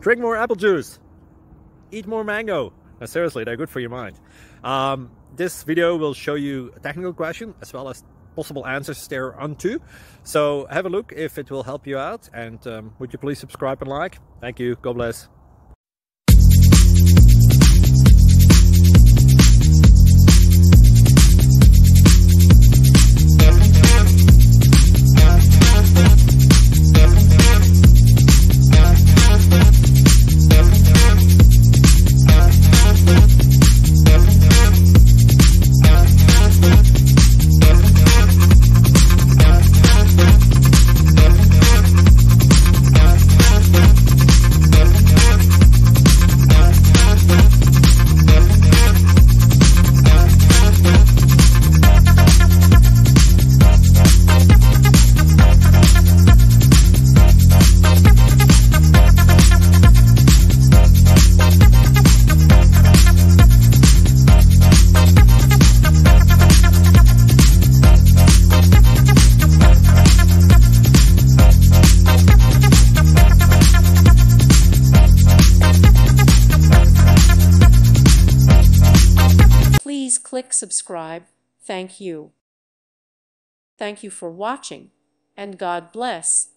Drink more apple juice. Eat more mango. No, seriously, they're good for your mind. This video will show you a technical question as well as possible answers thereunto. So have a look if it will help you out, and would you please subscribe and like? Thank you. God bless. Please click subscribe. Thank you. Thank you for watching, and God bless.